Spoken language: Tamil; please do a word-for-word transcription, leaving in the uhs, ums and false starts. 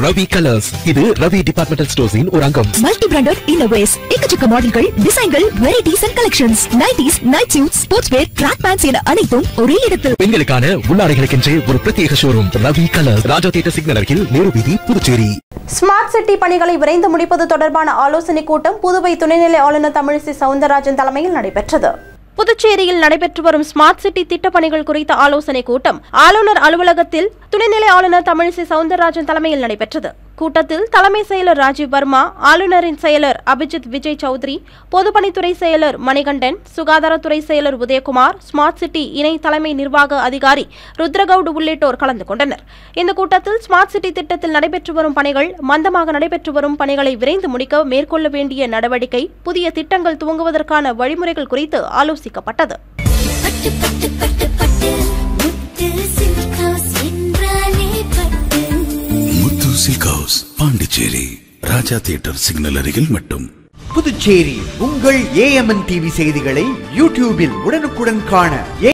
ரவி கலர்ஸ். இது ரவி டிபார்ட்மெண்டல் ஸ்டோர்ஸின் ஒரு அங்கம். மல்டி பிராண்டட் இன்னோவேஸ், எக்கச்சக்க மாடல்கள், டிசைன்கள், varieties and collections, nighties, night suit, sports wear, track pants என அனைத்தும் ஒரே இடத்தில். பெண்களுக்கான உள்ளாடைகளுக்கென்றே ஒரு பிரத்யேக showroom Ravi colours, Raja theatre signal அருகில், நேரு வீதி, புதுச்சேரி. ஸ்மார்ட் சிட்டி பணிகளை விரைந்து முடிப்பது தொடர்பான ஆலோசனை கூட்டம் புதுவை துணைநிலை ஆளுநர் தமிழிசை சவுந்தரராஜன் தலைமையில் நடைபெற்றது. புதுச்சேரியில் நடைபெற்று வரும் ஸ்மார்ட் சிட்டி திட்டப்பணிகள் குறித்த ஆலோசனை கூட்டம் ஆளுநர் அலுவலகத்தில் துணைநிலை ஆளுநர் தமிழிசை சவுந்தரராஜன் தலைமையில் நடைபெற்றது. கூட்டத்தில் தலைமை செயலர் ராஜீவ் வர்மா, ஆளுநரின் செயலர் அபிஜித் விஜய் சௌத்ரி, பொதுப்பணித்துறை செயலர் மணிகண்டன், சுகாதாரத்துறை செயலர் உதயகுமார், ஸ்மார்ட் சிட்டி இணை தலைமை நிர்வாக அதிகாரி ருத்ரகவுடு உள்ளிட்டோர் கலந்து கொண்டனர். இந்த கூட்டத்தில் ஸ்மார்ட் சிட்டி திட்டத்தில் நடைபெற்று வரும் பணிகள், மந்தமாக நடைபெற்று வரும் பணிகளை விரைந்து முடிக்க மேற்கொள்ள வேண்டிய நடவடிக்கை, புதிய திட்டங்கள் துவங்குவதற்கான வழிமுறைகள் குறித்து ஆலோசிக்கப்பட்டது. பாண்டிச்சேரி, ராஜா தியேட்டர் சிக்னல் அருகில் மட்டும். புதுச்சேரி, உங்கள் ஏ எம் என் டிவி செய்திகளை யூடியூபில் உடனுக்குடன் காண